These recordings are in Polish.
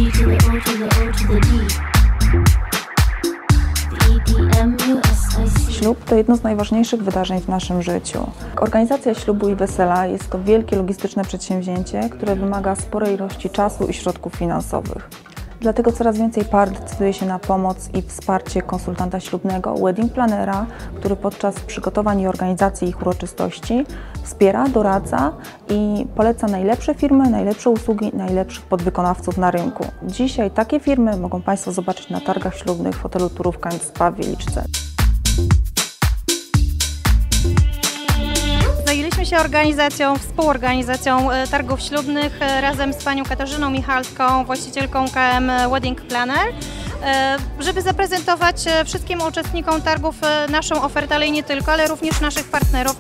G to the O to the O to the D. Ślub to jedno z najważniejszych wydarzeń w naszym życiu. Organizacja ślubu i wesela jest to wielkie logistyczne przedsięwzięcie, które wymaga sporej ilości czasu i środków finansowych. Dlatego coraz więcej par decyduje się na pomoc i wsparcie konsultanta ślubnego, wedding planera, który podczas przygotowań i organizacji ich uroczystości wspiera, doradza i poleca najlepsze firmy, najlepsze usługi, najlepszych podwykonawców na rynku. Dzisiaj takie firmy mogą Państwo zobaczyć na targach ślubnych w hotelu Turówka & Spa w Wieliczce. Zajęliśmy się współorganizacją targów ślubnych razem z panią Katarzyną Michalską, właścicielką KM Wedding Planner, żeby zaprezentować wszystkim uczestnikom targów naszą ofertę, ale i nie tylko, ale również naszych partnerów.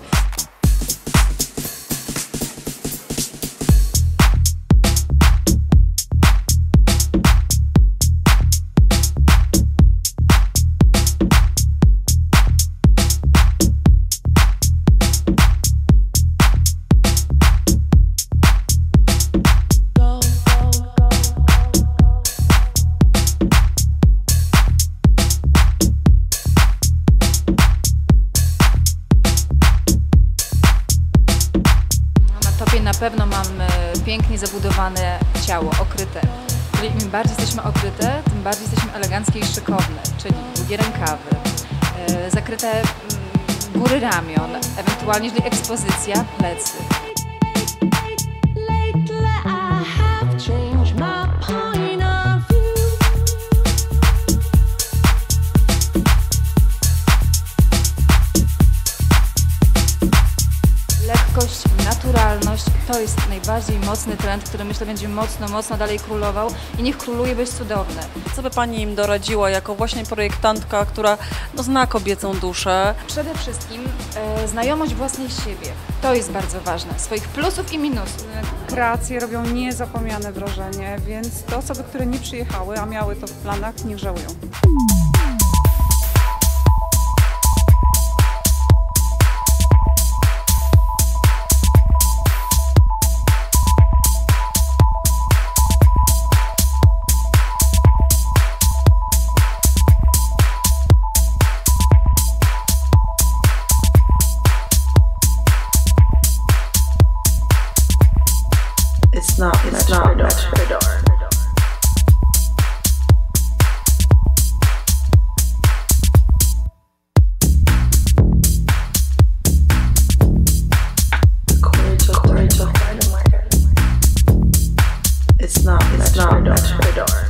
Na pewno mamy pięknie zabudowane ciało, okryte. Im bardziej jesteśmy okryte, tym bardziej jesteśmy eleganckie i szykowne, czyli długie rękawy, zakryte góry ramion, ewentualnie jeżeli ekspozycja, plecy. Lekkość, naturalność to jest najbardziej mocny trend, który myślę będzie mocno dalej królował i niech króluje, bo jest cudowny. Co by Pani im doradziła jako właśnie projektantka, która zna kobiecą duszę? Przede wszystkim znajomość własnej siebie. To jest bardzo ważne. Swoich plusów i minusów. Kreacje robią niezapomniane wrażenie, więc te osoby, które nie przyjechały, a miały to w planach, niech żałują. It's not radar. It's not radar.